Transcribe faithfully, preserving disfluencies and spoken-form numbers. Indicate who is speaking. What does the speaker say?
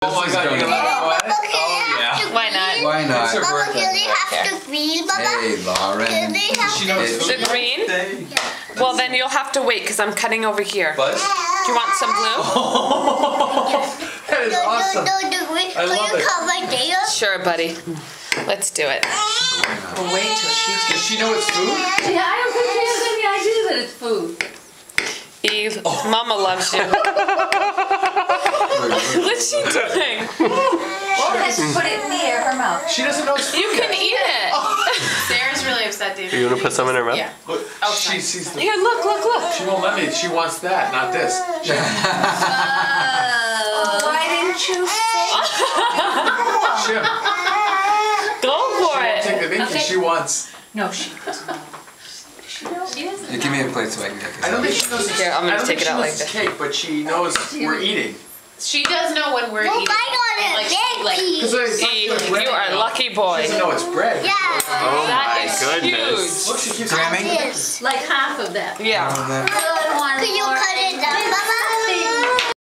Speaker 1: Oh my God, you're gonna let it? Oh yeah.
Speaker 2: Why not?
Speaker 3: Why not?
Speaker 1: It's
Speaker 4: Baba,
Speaker 1: her
Speaker 4: can they
Speaker 1: birthday.
Speaker 4: have the green, Baba?
Speaker 3: Hey, Lauren.
Speaker 4: Can they have
Speaker 1: She
Speaker 4: the
Speaker 1: knows
Speaker 3: It's-
Speaker 1: food
Speaker 2: The green?
Speaker 1: birthday.
Speaker 2: Well, then you'll have to wait because I'm cutting over here.
Speaker 1: Buzz?
Speaker 2: Do you want some blue?
Speaker 1: That is
Speaker 4: No,
Speaker 1: awesome.
Speaker 4: no, no, the green.
Speaker 1: I
Speaker 4: Can
Speaker 1: love
Speaker 4: you
Speaker 1: it.
Speaker 4: come right there?
Speaker 2: Sure, buddy. Let's do it.
Speaker 5: We'll wait till she
Speaker 1: Does she know it's food?
Speaker 5: Yeah, I don't think she has any idea that it's food.
Speaker 2: Eve, Mama loves you. What's she doing?
Speaker 5: Or has to put it in the air, her mouth.
Speaker 1: She doesn't know it's food.
Speaker 2: You can eat it.
Speaker 6: Sarah's really upset, David.
Speaker 7: You want to put some in her mouth?
Speaker 6: Yeah.
Speaker 1: Look,
Speaker 6: Oh,
Speaker 1: she
Speaker 6: sorry.
Speaker 1: sees the.
Speaker 2: Here, look, look, look.
Speaker 1: She won't let me. She wants that, not this.
Speaker 5: Oh, why didn't you say?
Speaker 1: Jim,
Speaker 2: Go for
Speaker 1: take
Speaker 2: it.
Speaker 1: the Mickey. She wants.
Speaker 5: No, she doesn't.
Speaker 3: Yeah, give me a plate so I can get this.
Speaker 1: I don't think she knows it's.
Speaker 2: Here, I'm gonna
Speaker 1: I don't
Speaker 2: take
Speaker 1: think
Speaker 2: it out
Speaker 1: she
Speaker 2: like
Speaker 1: knows it's
Speaker 2: this.
Speaker 1: cake, but she knows we're eating.
Speaker 6: She does know when we're
Speaker 4: Well,
Speaker 6: eating.
Speaker 4: bite on
Speaker 6: Like,
Speaker 4: it,
Speaker 6: she, like,
Speaker 4: Becky.
Speaker 1: Because
Speaker 2: Eve, you are a lucky
Speaker 1: She
Speaker 2: boy.
Speaker 1: doesn't know it's bread.
Speaker 4: Yeah.
Speaker 7: Oh
Speaker 2: That
Speaker 7: my
Speaker 2: is
Speaker 7: goodness.
Speaker 1: Look, she keeps.
Speaker 3: Grammy?
Speaker 4: Yes.
Speaker 5: Like half of that.
Speaker 2: Yeah.
Speaker 5: Good one.
Speaker 4: Can you
Speaker 5: more.
Speaker 4: cut it down, Baba?